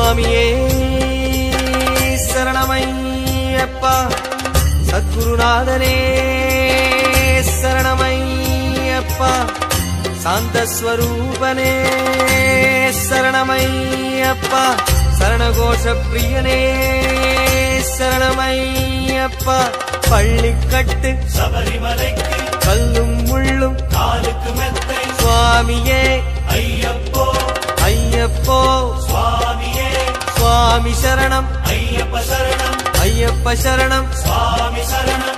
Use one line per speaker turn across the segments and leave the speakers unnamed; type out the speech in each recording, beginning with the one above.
சுவாமியே சரணமையப்பா. சத்குருநாதனே சரணமையப்பா. சாந்தஸ்வரூபனே சரணமையப்பா. சரணகோஷ பிரியனே சரணமையப்பா. பள்ளிக்கட்டு சபரிமலைக்கு கல்லும் முள்ளும் காலுக்கு மெத்தை சுவாமியே ஐயப்போ ஐயப்போ சுவாமியே சுவாமி சரணம் ஐயப்ப சரணம் ஐயப்ப சரணம் சுவாமி சரணம்.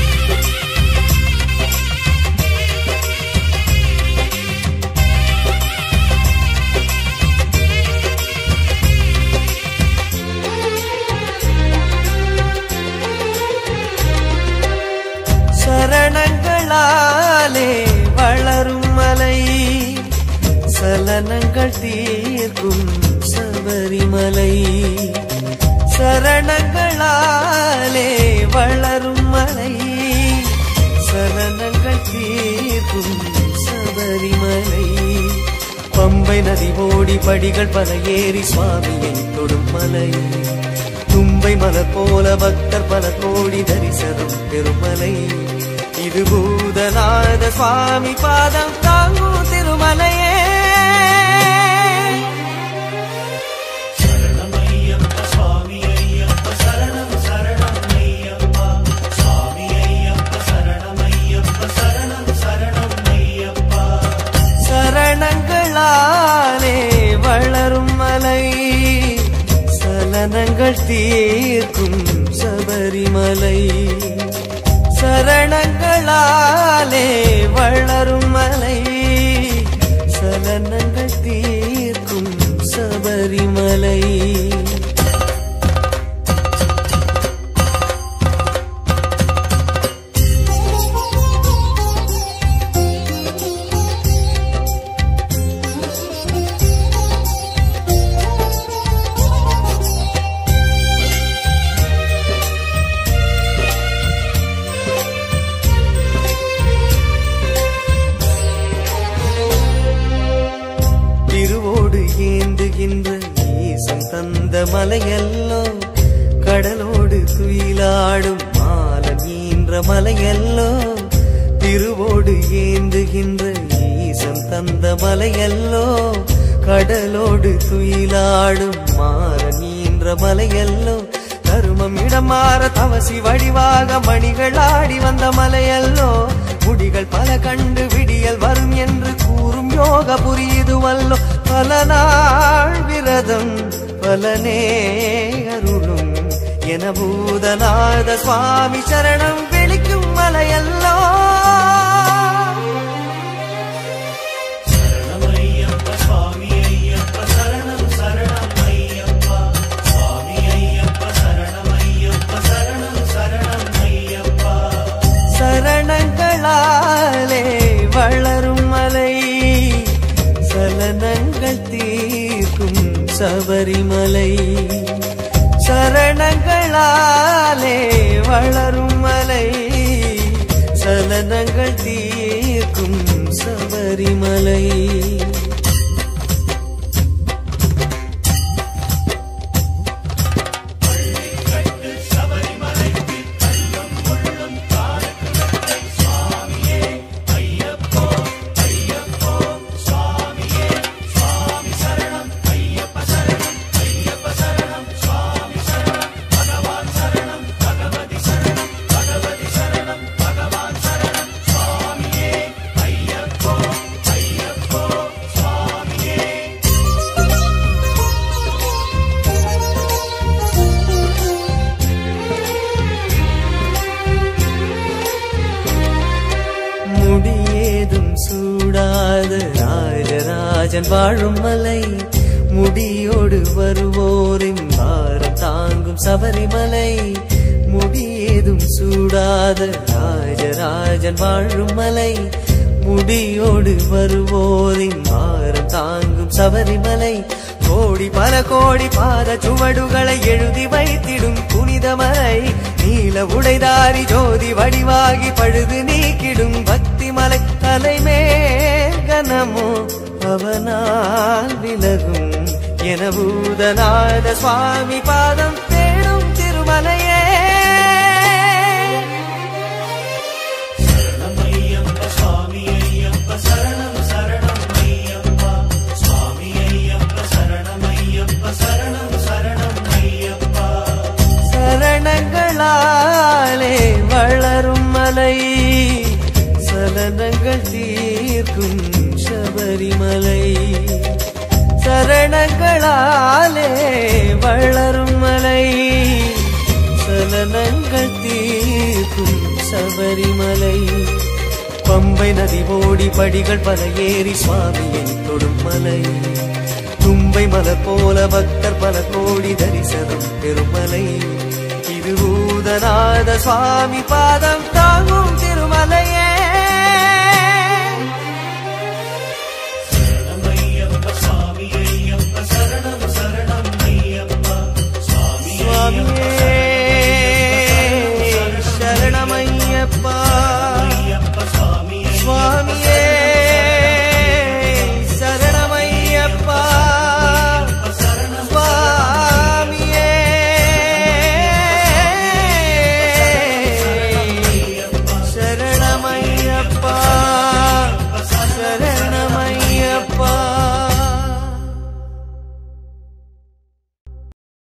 சரணங்களாலே வளரும் மலை சலனங்கள் தீர்க்கும் சபரிமலை. சரணங்களாலே வளரும் மலை சலனங்கள் தீர்க்கும் சபரிமலை. பம்பை நதி ஓடி படிகள் பல ஏறி சுவாமியை தொடும் மலை. தும்பை மலர் போல பக்தர் பல கோடி தரிசனம் பெருமலை. இது பூதநாத சுவாமி பாதம் தாங்கும் திருமலையே. சரணமையப்ப சுவாமி ஐயப்ப சரணம் சரணம் ஐயப்பா. சுவாமி ஐயப்ப சரணமையப்ப சரணம் சரணம் ஐயப்பா. சரணங்களாலே வளரும் மலை சலனங்கள் தீர்க்கும் சபரிமலை. சரணங்களாலே வளரும் மலை சலனங்கள் தீர்க்கும் சபரிமலை. தந்த மலையல்லோ கடலோடு துயிலாடும் மாலன் ஈன்ற மலையல்லோ. திருவோடு ஏந்துகின்ற ஈசன் தந்த மலையல்லோ கடலோடு துயிலாடும் மாலன் ஈன்ற மலையல்லோ. தருமம் இடம் மாற தவசி வடிவாக மணிகள் ஆடி வந்த மலையல்லோ. முடிகள் பல கண்டு விடியல் வரும் என்று கூறும் யோக புரியுதுவல்லோ. பல நாள் விரதம் பலனே அருளும் என பூதநாத சுவாமி சரணம் விழிக்கும் மலையல்லோ. சரணமையப்ப சுவாமி ஐயப்ப சரணம் சரணம் ஐயப்பா. சுவாமி ஐயப்ப சரணமையப்ப சரணம் சரணம் ஐயப்பா. சரணங்களாலே வளரும் மலை சலனங்கள் தீர்க்கும் சபரிமலை. சரணங்களாலே வளரும் மலை சலனங்கள் தீர்க்கும் சபரிமலை. ராஜராஜன் வாழும் மலை முடியோடு வருவோரின் பாரம் தாங்கும் சபரிமலை. முடியேதும் சூடாத ராஜராஜன் வாழும் மலை முடியோடு வருவோரின் பாரம் தாங்கும் சபரிமலை. கோடி பல கோடி பாத சுவடுகளை எழுதி வைத்திடும் புனிதமலை. நீல உடைதாரி ஜோதி வடிவாகி பழுது நீக்கிடும் பக்தி மலை. தலைமே கனமோ அவனால் விலகும் என பூதநாத சுவாமி பாதம் தேடும் திருமலையே.
சரணம் ஐயப்ப சுவாமி ஐயப்ப சரணம் சரணம் ஐயப்பா சுவாமி ஐயப்ப சரணம் ஐயப்ப சரணம் சரணம் ஐயப்பா.
சரணங்களாலே வளரும் மலை சலனங்கள் தீர்க்கும் சபரிமலை. சரணங்களாலே வளரும் மலை சலனங்கள் தீர்க்கும் சபரிமலை. பம்பை நதி ஓடி படிகள் பல ஏறி சுவாமியை தொடும் மலை. தும்பை மலர் போல பக்தர் பல கோடி தரிசனம் பெருமலை. இது பூதநாத சுவாமி பாதம் தாங்கும் திருமலையே.